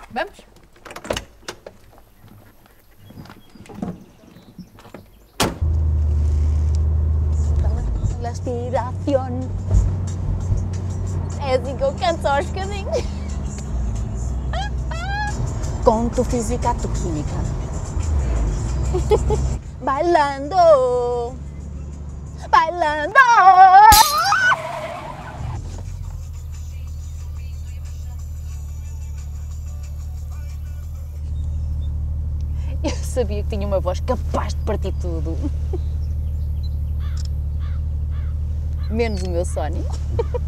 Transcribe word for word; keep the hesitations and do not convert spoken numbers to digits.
Vamos? La aspiración. É assim que eu canto só aos bocadinhos. Com tu física, tu química. Bailando. Bailando. Eu sabia que tinha uma voz capaz de partir tudo. Menos o meu Sony.